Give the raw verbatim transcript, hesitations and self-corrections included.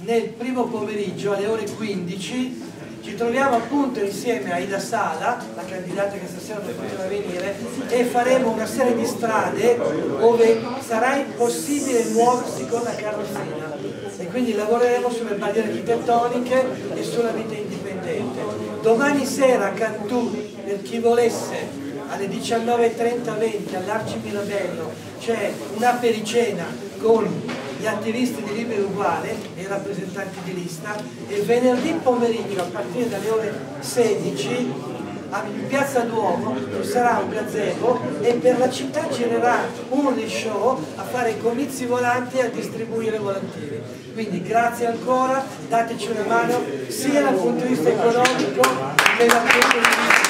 nel primo pomeriggio alle ore quindici ci troviamo appunto insieme a Ida Sala, la candidata che stasera non poteva venire, e faremo una serie di strade dove sarà impossibile muoversi con la carrozzina, e quindi lavoreremo sulle barriere architettoniche e sulla vita indipendente. Domani sera a Cantù, per chi volesse, alle diciannove e trenta venti all'Arci Mirabello c'è una pericena con gli attivisti di Libero Uguale e i rappresentanti di lista, e venerdì pomeriggio a partire dalle ore sedici in Piazza Duomo ci sarà un gazebo e per la città girerà un rishow a fare comizi volanti e a distribuire volantini. Quindi grazie ancora, dateci una mano sia dal punto di vista economico che dal punto di vista